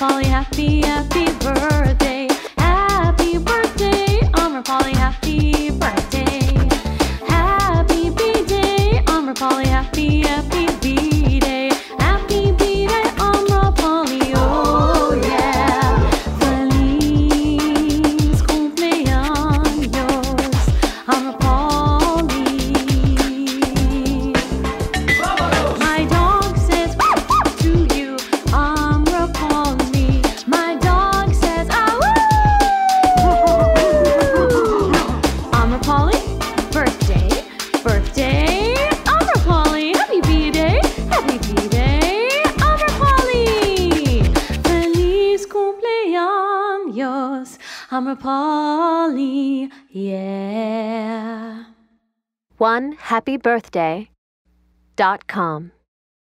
Polly, happy, happy birthday. Happy birthday, Polly, happy birthday. Happy B-Day, Polly, happy, happy B-Day. Happy B-Day, Polly, oh yeah. Feliz cumpleaños, Polly. My dog says to you, Polly. My dog says, Polly, birthday, birthday, Polly, happy B-Day, Polly. Feliz cumpleaños, Polly, yeah. OneHappyBirthday.com